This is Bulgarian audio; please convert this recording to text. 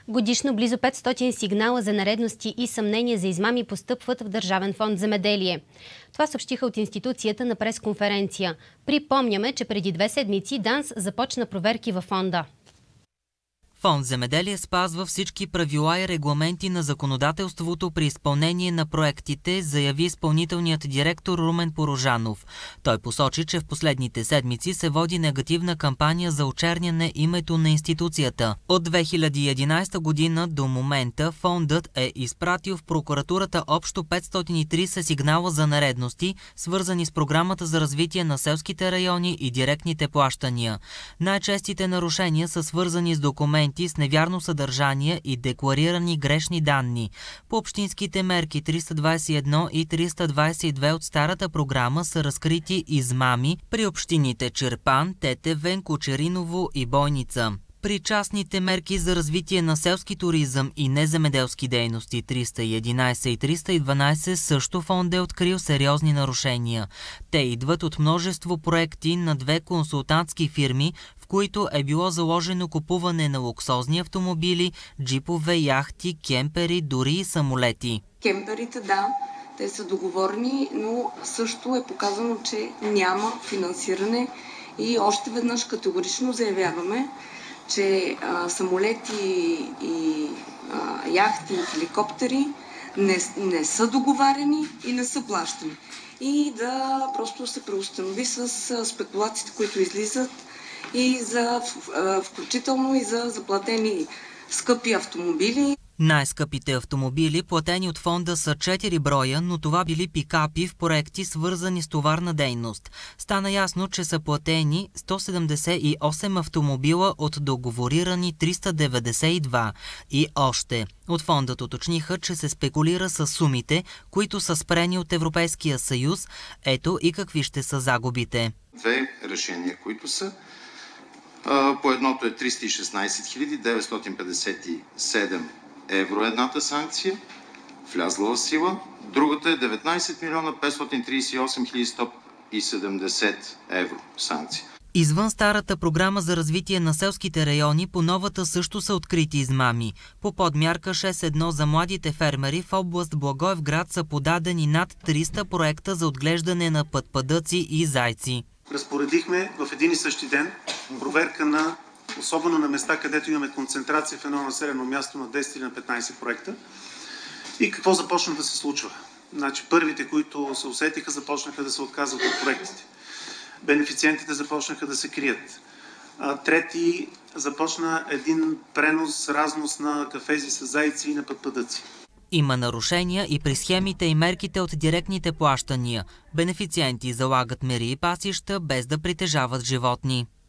Годишно близо 500 сигнала за нередности и съмнения за измами постъпват в Държавен фонд „Земеделие“. Това съобщиха от институцията на пресконференция. Припомняме, че преди 2 седмици ДАНС започна проверки във фонда. Фонд „Земеделие“ спазва всички правила и регламенти на законодателството при изпълнение на проектите, заяви изпълнителният директор Румен Порожанов. Той посочи, че в последните седмици се води негативна кампания за очерняне името на институцията. От 2011 година до момента фондът е изпратил в прокуратурата общо 530 сигнала за нередности, свързани с програмата за развитие на селските райони и директните плащания. Най-честите нарушения са свързани с документи с невярно съдържание и декларирани грешни данни. По общинските мерки 321 и 322 от старата програма са разкрити измами при общините Чирпан, Тетевен, Кочериново и Бойница. При частните мерки за развитие на селски туризъм и неземеделски дейности 311 и 312 също фонд е открил сериозни нарушения. Те идват от множество проекти на 2 консултантски фирми, в които е било заложено купуване на луксозни автомобили, джипове, яхти, кемпери, дори и самолети. Кемперите, да, те са договорени, но също е показано, че няма финансиране и още веднъж категорично заявяваме, че самолети и яхти и хеликоптери не са договарени и не са плащани. И да просто се преустанови с спекулациите, които излизат и включително и за заплатени скъпи автомобили. Най-скъпите автомобили, платени от фонда, са 4 броя, но това били пикапи в проекти, свързани с товарна дейност. Стана ясно, че са платени 178 автомобила от договорирани 392. И още. От фондът уточниха, че се спекулира с сумите, които са спрени от Европейския съюз. Ето и какви ще са загубите. 2 решения, които са. По едното е 316 957 евро едната санкция, влязла в сила. Другата е 19 милиона 538 170 евро санкция. Извън старата програма за развитие на селските райони, по новата също са открити измами. По подмярка 6.1 за младите фермери в област Благоевград са подадени над 300 проекта за отглеждане на пътпадъци и зайци. Разпоредихме в един и същи ден проверка особено на места, където имаме концентрация в едно населено място на 10 или на 15 проекта. И какво започна да се случва? Значи първите, които се усетиха, започнаха да се отказват от проектите. Бенефициентите започнаха да се крият. Трети започна един пренос, разнос на кафези с зайци и на пътпадъци. Има нарушения и при схемите и мерките от директните плащания. Бенефициенти залагат мери и пасища без да притежават животни.